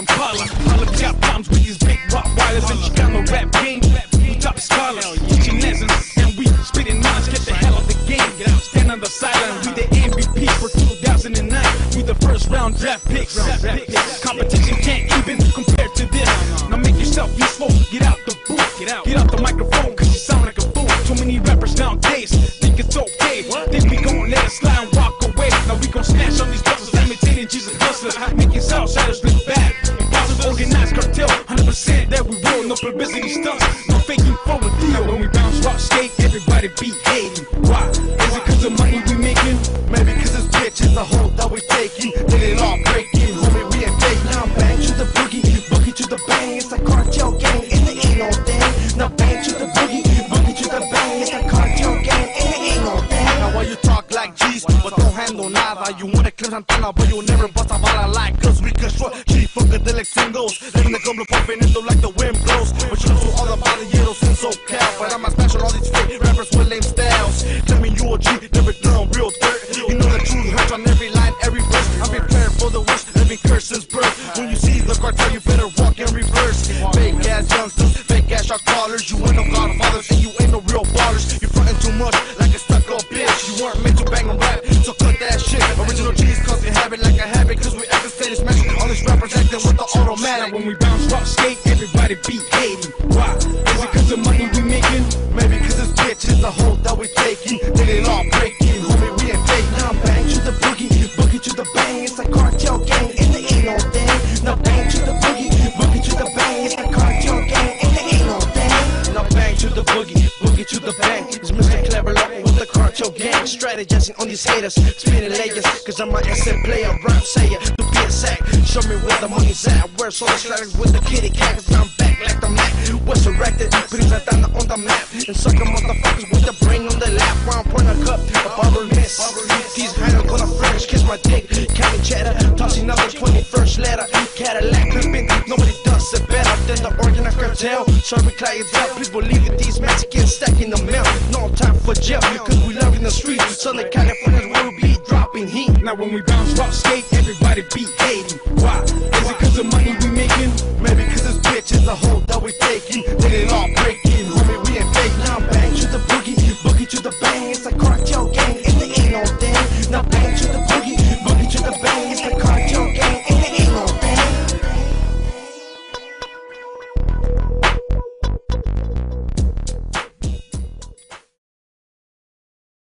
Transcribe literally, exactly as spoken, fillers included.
Impala. All of you got problems with these big Rottweilers, and you got no rap game. We top scholars, teaching lessons, and we spitting knowledge. Get the hell out the game. Stand on the sideline. We the M V P for two thousand nine. We the first round draft picks. Competition can't even compare to this. Now make yourself useful. Get out the booth. Get out. Get out the microphone, cause you sound like a fool. Too many rappers nowadays think it's okay. Think we gon' let it slide and walk away. Now we gon' smash on these busters, imitating Jesus hustlers, making Southsiders look bad. Impossible organized cartel, one hundred percent that we will. No publicity stunts, no faking for a deal. When we bounce rock skate, everybody be hating. Why? Is it cause the money we making? Maybe cause it's bitch is the hold that we taking. Let it all breaking, homie, we ain't fake. Now bang to the boogie, boogie to the bang. It's a cartel gang, and it ain't no thing. Now bang to the boogie, boogie to the bang. It's a cartel gang, and it ain't no thing. Now why you talk like G's, but don't handle nada? You wanna claim Santana, but you'll never bust a bala like us. We control G, funkadelic singles. Living the gumbo pumping into like the wind blows. But you know to all the balleros in SoCal. But I'm a special all these fake rappers with lame styles. Claiming you a G, never done real dirt. You know the truth hurts on every line, every verse. I'm prepared for the worst, living curse since birth. When you see the cartel, you better walk in reverse. Fake ass youngsters, fake ass shot callers. You ain't no godfathers and you ain't no real ballers. You frontin' too much like a stuck up bitch. You weren't meant to bang and rap, so cut that shit. Original G's cause we have it like a habit. Cause we acting steady smashing all these rappers acting with the automatic. When we bounce rock skate, everybody be hating. Why? Is it cause the money we making? Maybe cause this bitch is the hold that we taking. Let it all breaking, homie, we ain't fake. Now bang to the boogie, boogie to the bang. It's a cartel gang, and there ain't no thing. Now bang to the boogie, boogie to the bang. It's a cartel gang, and there ain't no thing. Now bang to the boogie, boogie to the bang. It's Mister Clever Loco with the cartel gang. Strategizing on these haters, spinning layers. Cause I'm a S M player, rap sayer, to be exact. Show me where the money's at. Where's all the strategies with the kitty cat? Cause I'm back like the Mac. What's erected, putting Santana on the map. And sucker motherfuckers with the brain on the lap. Round point a cup, a bubble miss. These hands gonna French kiss my dick. Counting cheddar, tossing out the twenty-first letter. Cadillac pimping, nobody does it better than the organized cartel. Serving clientele, please believe it. These Mexicans stacking the mail. No time for jail, cause we love in the street. Southern California's will be dropping heat. Now when we bounce rock skate, everybody be hating. Why? Is